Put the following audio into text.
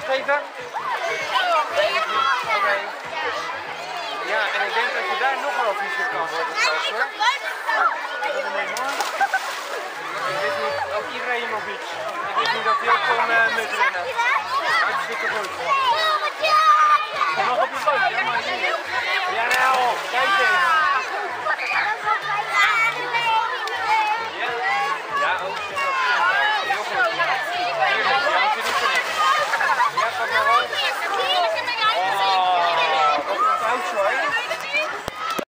geven? Oké. Ja, en ik denk dat je daar nog wel vies kan worden.